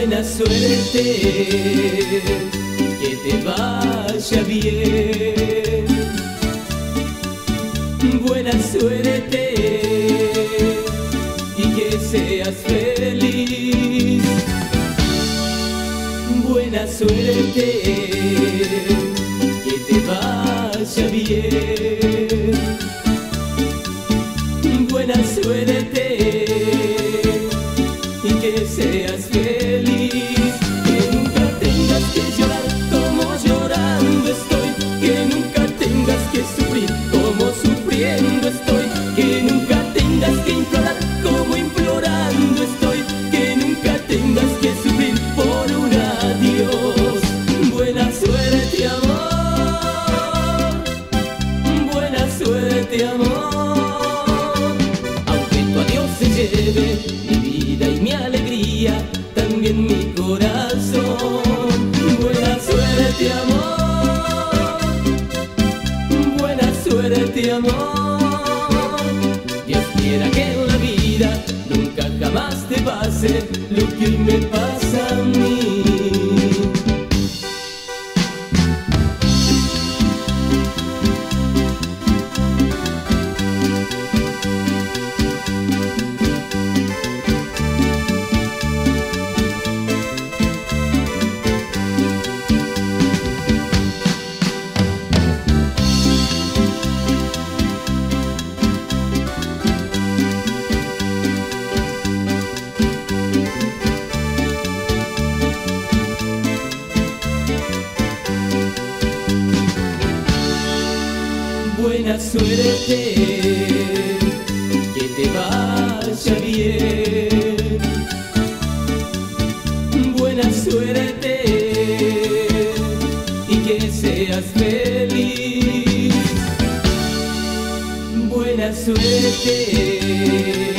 Buena suerte, que te vaya bien. Buena suerte y que seas feliz. Buena suerte, que te vaya bien. Buena suerte y que seas feliz. Que nunca tengas que llorar como llorando estoy. Que nunca tengas que sufrir como sufriendo estoy. Que nunca tengas que implorar como implorando estoy. Que nunca tengas que sufrir por un adiós. Buena suerte, amor. Buena suerte, amor. Aunque tu adiós se lleve mi vida y mi alegría, también mi corazón. Buena suerte, amor. Buena suerte, amor. Dios quiera que en la vida nunca jamás te pase lo que hoy me pasa a mí. Buena suerte, que te vaya bien. Buena suerte y que seas feliz. Buena suerte.